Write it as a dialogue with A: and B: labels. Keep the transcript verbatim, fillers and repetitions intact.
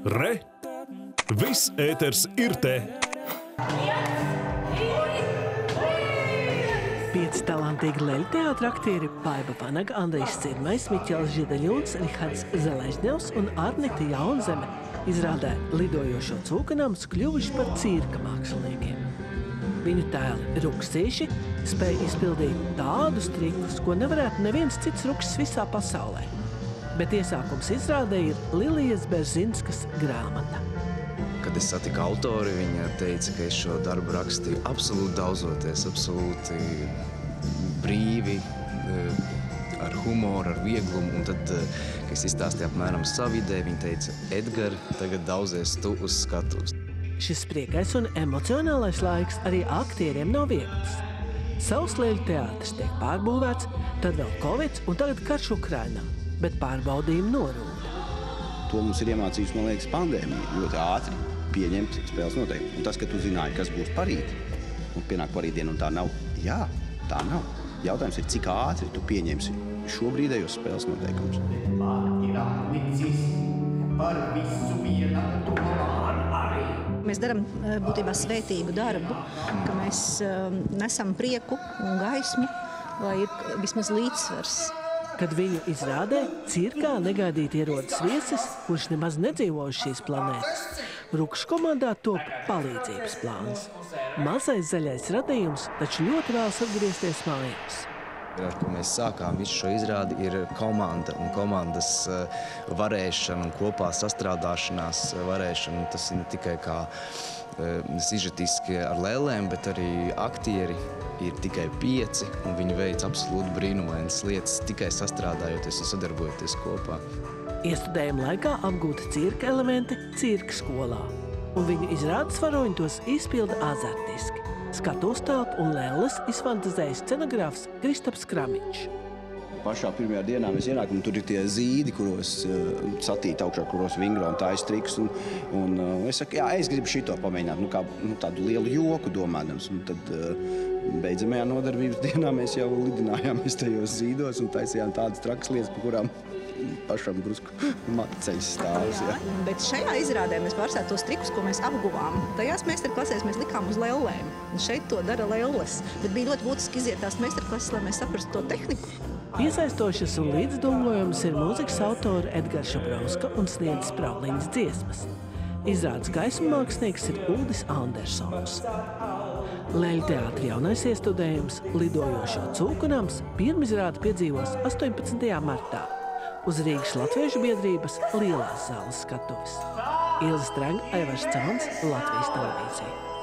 A: Re! Viss ēters ir te!
B: Pieci talantīgi leļu teātra aktieri Baiba Vanaga, Andrejs Cirmais, Miķels Židaļūns, Rihards Zeležņevs un Arnita Jaunzeme izrādē Lidojošo cūkanāms kļuvuši par cirka māksliniekiem. Viņu tēli ruksīši spēja izpildīt tādus trikus, ko nevarētu neviens cits ruksis visā pasaulē. Bet iesākums izrādē ir Lilijas Berzinskas grāmata.
C: Kad es satiku autori, viņa teica, ka es šo darbu rakstīju absolūti daudzoties, absolūti brīvi, ar humoru, ar vieglumu. Un tad, kad es izstāstīju apmēram savu ideju, viņa teica, Edgar, tagad daudzies tu uz skatuves.
B: Šis spriekais un emocionālais laiks arī aktieriem nav viegls. Sausleļu teātris tiek pārbūvēts, tad vēl Kovids un tagad karš Ukrainā, bet pārbaudījumi norūda.
D: To mums ir iemācījusi, man liekas, pandēmija. Ļoti ātri pieņemt spēles noteikumus. Un tas, ka tu zināji, kas būs parīt, un pienāk parītdiena un tā nav, jā, tā nav. Jautājums ir, cik ātri tu pieņemsi šobrīdējos spēles noteikumus.
E: Mēs darām būtībā svētīgu darbu, ka mēs nesam prieku un gaismu, lai ir vismaz līdzsvars.
B: Kad viņu izrādē, cirkā negaidīti ierodas viesis, kurš nemaz nedzīvo uz šīs planētas. Rukšu komandā top palīdzības plāns. Mazais zaļais radījums taču ļoti vēlas atgriezties mājās.
C: Ar ko mēs sākām visu šo izrādi, ir komanda un komandas varēšana un kopā sastrādāšanās varēšana. Tas ir ne tikai kā sižetiski ar lēlēm, bet arī aktieri ir tikai pieci, un viņi veic absolūti brīnumainas lietas tikai sastrādājoties un sadarbojoties kopā.
B: Iestudējuma laikā apgūti cirka elementi cirka skolā, un viņu izrādes varoņi tos izpilda azartiski. Skatuves telpu un lēles izfantazēja scenogrāfs Kristaps Kramiņš.
D: Pašā pirmajā dienā mēs ienākam, tur ir tie zīdi, kuros uh, satīt augšā, kuros vingro un tājas triks. Un, un uh, es saku, jā, es gribu šito pamēģināt, nu, kā nu, tādu lielu joku domādams. Un tad uh, beidzamajā nodarbības dienā mēs jau lidinājāmies tajos zīdos un taisījām tādas trakas lietas, pa kurām pašam drusku ceļš stāvs. Jā.
E: Bet šajā izrādē mēs pārstāv tos trikus, ko mēs apguvām. Tajās meistarklasēs mēs likām uz lellēm. Un šeit to dara lelles. Bet bija ļoti būtiski iziet tās meistarklases, lai mēs saprastu to tehniku.
B: Piesaistošas un līdzdumojums ir mūzikas autori Edgars Šabrauska un Sniedzis Prauliņas dziesmas. Izrādes gaismu mākslinieks ir Uldis Andersons. Leļu teātra jaunais iestudējums Lidojošo cūkanāms pirmizrādi piedzīvos astoņpadsmitajā martā uz Rīgas Latviešu biedrības lielās zāles skatuves. Ilze Stranga, Aivars Cāns, Latvijas televīzija.